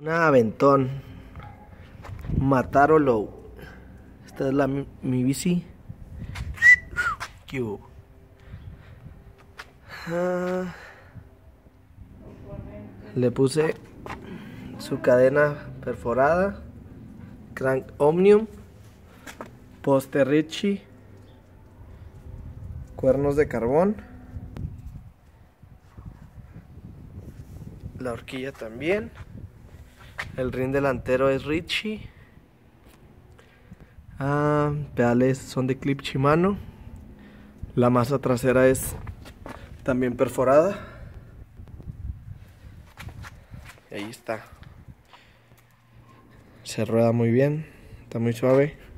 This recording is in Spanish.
Una Aventón Mataro Low. Esta es mi bici. ¿Qué hubo? Le puse su cadena perforada, crank Omnium, poste Ritchie, cuernos de carbón, la horquilla también, el rin delantero es Ritchie, pedales son de clip Shimano, la masa trasera es también perforada. Ahí está. Se rueda muy bien, está muy suave.